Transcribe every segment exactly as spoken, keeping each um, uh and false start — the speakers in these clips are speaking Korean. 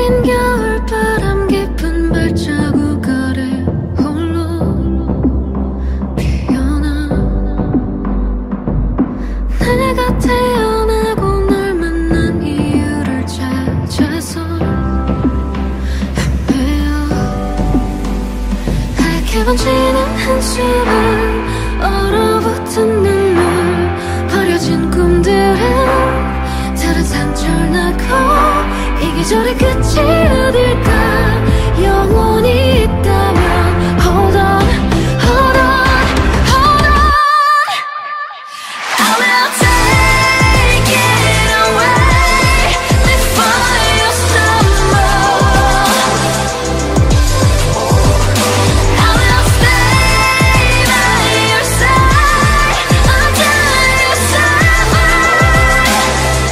긴 겨울바람 깊은 발자국 아래 홀로 피어나 내가 태어나고 널 만난 이유를 찾아서 헤매어 하얗게 번지는 한숨을 얼어붙은 눈물 버려진 꿈들은 다른 산줄 나고 이 계절의 끝이 어딜까 영원히 있다면 Hold on, hold on, hold on I will take it away before you stumble I will stay by your side until you survive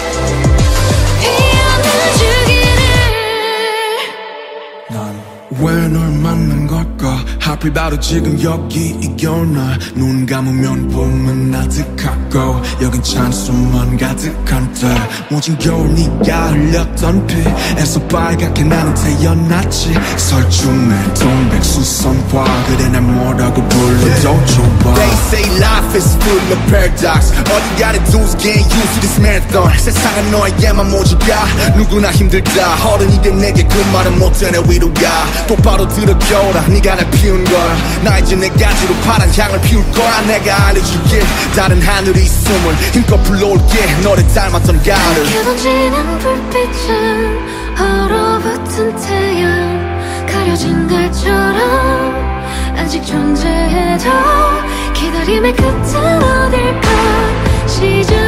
왜 널 만난 걸까 하필 바로 지금 여기 이 겨울날 눈 감으면 봄은 아득하고 여긴 찬수만 가득한 때 모진 겨울 네가 흘렸던 피에서 빨갛게 나는 태어났지 설중에 동백수선화 그래 날 뭐라고 불러도 좋아 They say life is full of paradox All you gotta do is get used to this marathon 세상은 너에게만 모질까 누구나 힘들다 어른이 된 내게 그 말은 못해 내 위로가 똑바로 들어겨라 네가 날 피운 걸 나 이제 내 가지로 파란 향을 피울 거야 내가 알려줄게 다른 하늘의 숨을 힘껏 불러올게 너를 닮았던 가을 하얗게 번지는 불빛은 얼어붙은 태양 가려진 달처럼 아직 존재해도 기다림의 끝은 어딜까 시작